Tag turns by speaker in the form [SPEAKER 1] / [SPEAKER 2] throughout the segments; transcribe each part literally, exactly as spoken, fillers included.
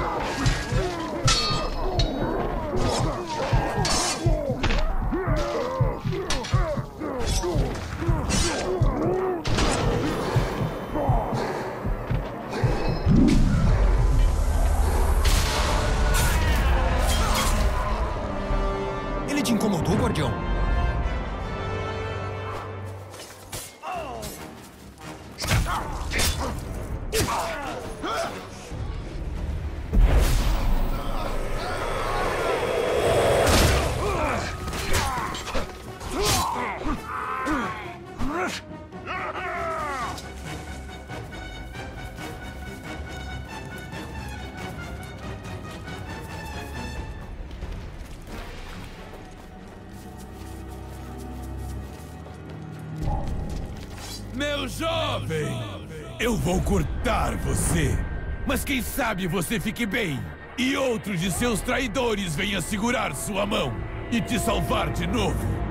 [SPEAKER 1] Ele te incomodou, guardião?
[SPEAKER 2] Meu jovem, eu vou cortar você. Mas quem sabe você fique bem e outro de seus traidores venha segurar sua mão e te salvar de novo.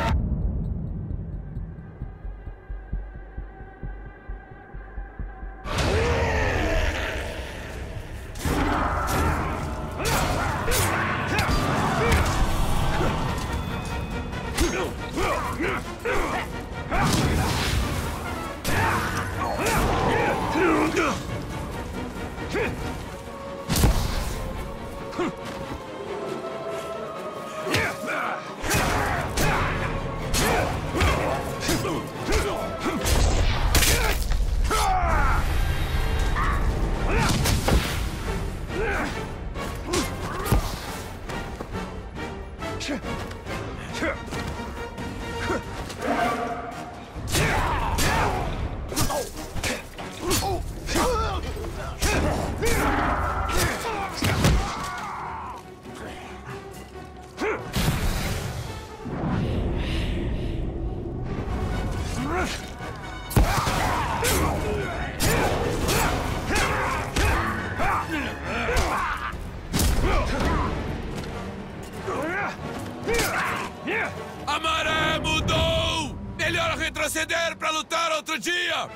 [SPEAKER 2] A maré mudou! Melhor retroceder para lutar outro dia!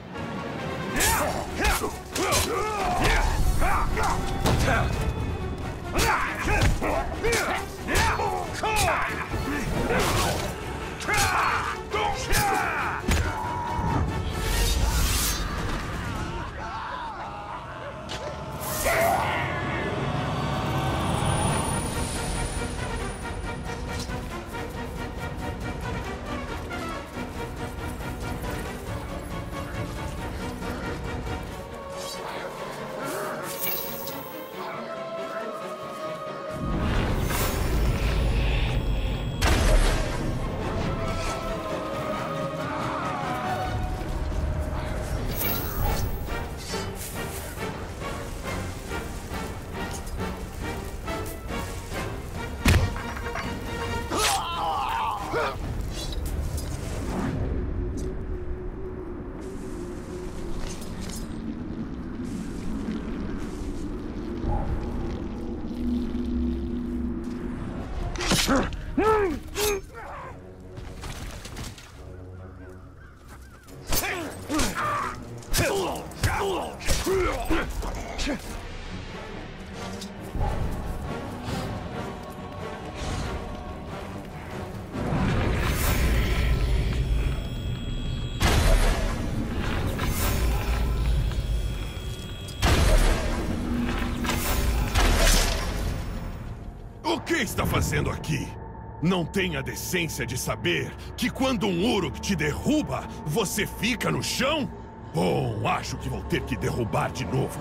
[SPEAKER 2] O que está fazendo aqui? Não tem a decência de saber que quando um Uruk te derruba, você fica no chão? Bom, acho que vou ter que derrubar de novo.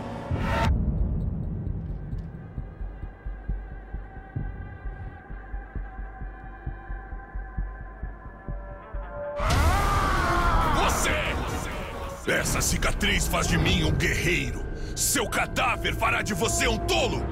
[SPEAKER 2] Você! Essa cicatriz faz de mim um guerreiro. Seu cadáver fará de você um tolo!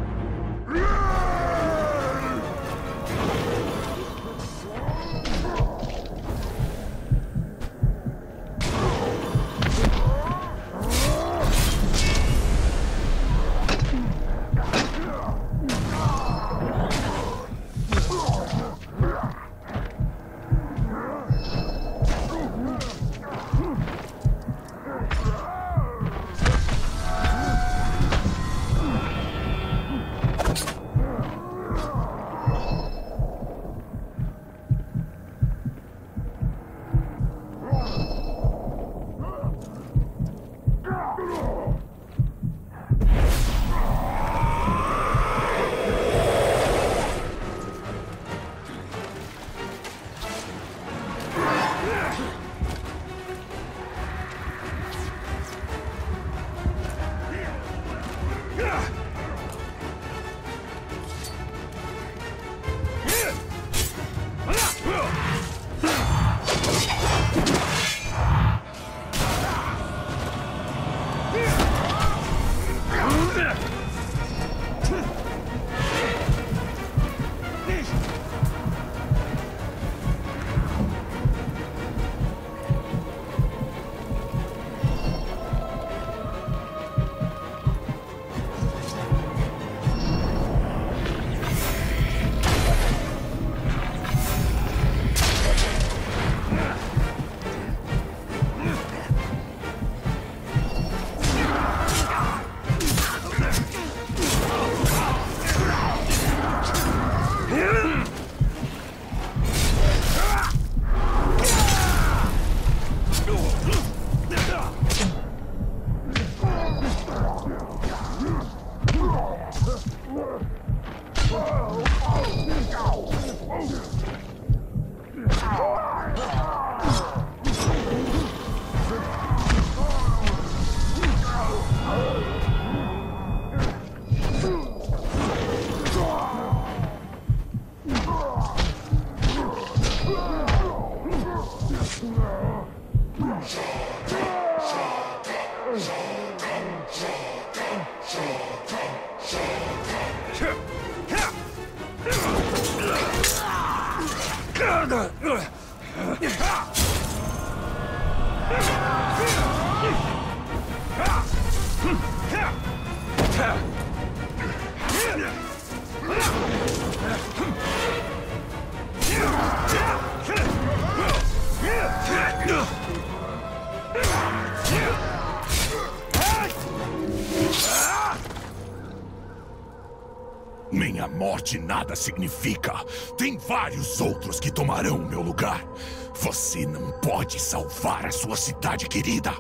[SPEAKER 2] Minha morte nada significa. Tem vários outros que tomarão o meu lugar. Você não pode salvar a sua cidade querida.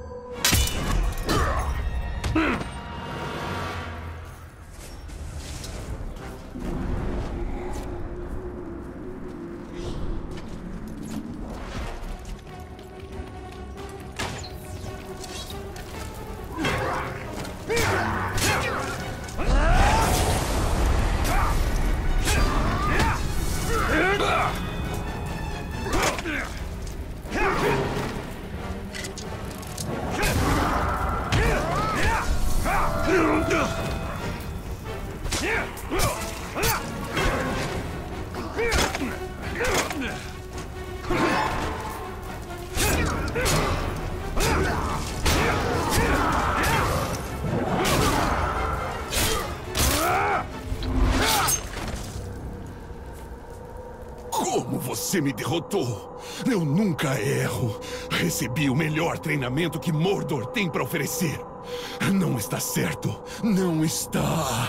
[SPEAKER 2] Como você me derrotou? Eu nunca erro. Recebi o melhor treinamento que Mordor tem para oferecer. Não está certo. Não está.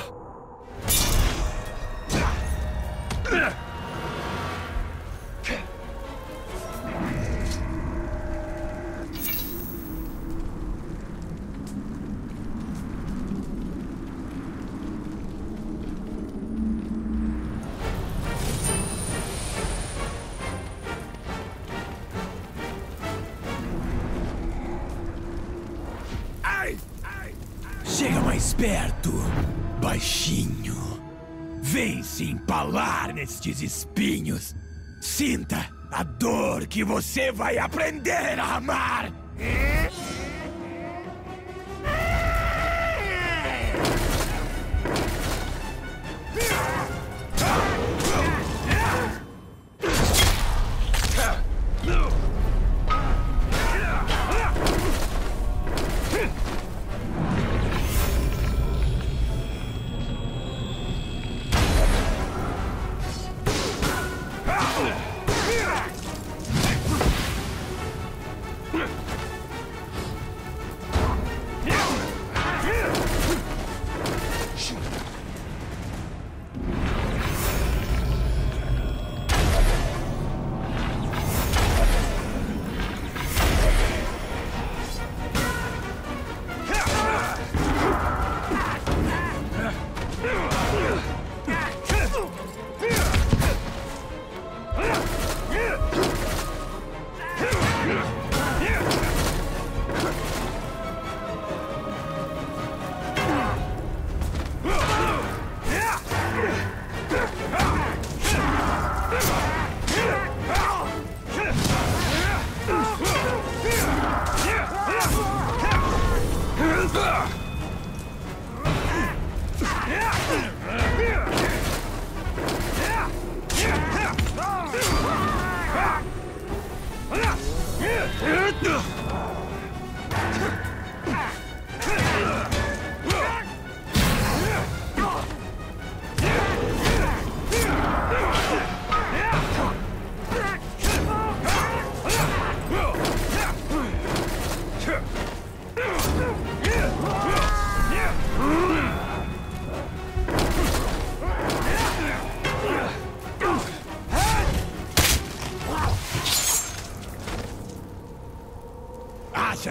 [SPEAKER 1] Chega mais perto, baixinho. Vem se empalar nestes espinhos. Sinta a dor que você vai aprender a amar.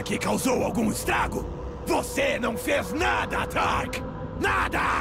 [SPEAKER 1] que causou algum estrago? Você não fez nada, Tark! Nada!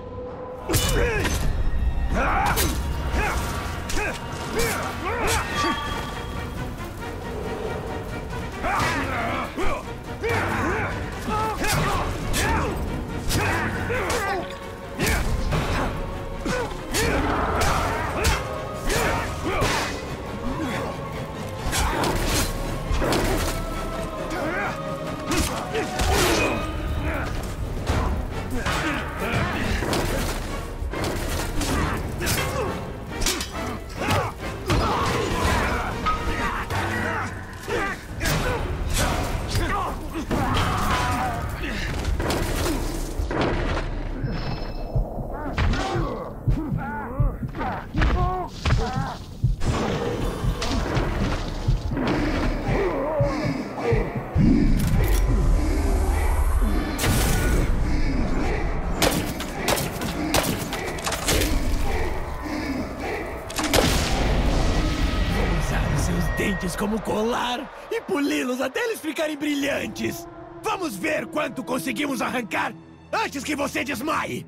[SPEAKER 1] Dentes como colar e poli-los até eles ficarem brilhantes. Vamos ver quanto conseguimos arrancar antes que você desmaie.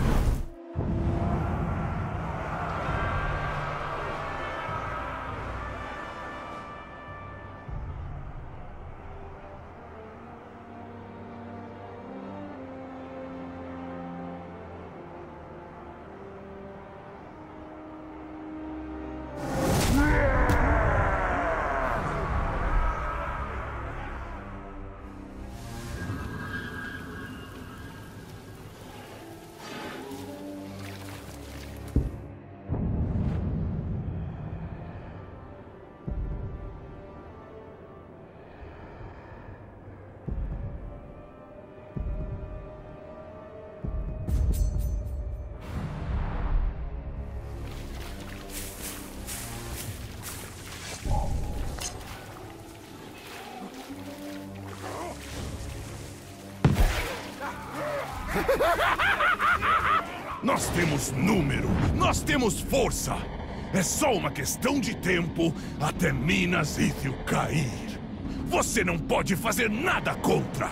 [SPEAKER 2] Nós temos número, nós temos força. É só uma questão de tempo até Minas Ithil cair. Você não pode fazer nada contra.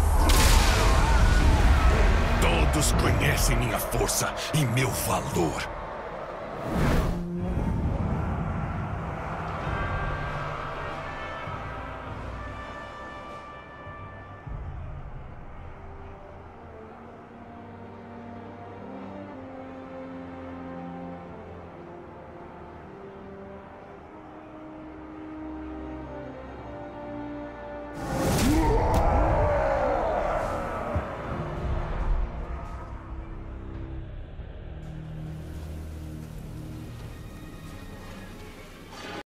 [SPEAKER 2] Todos conhecem minha força e meu valor.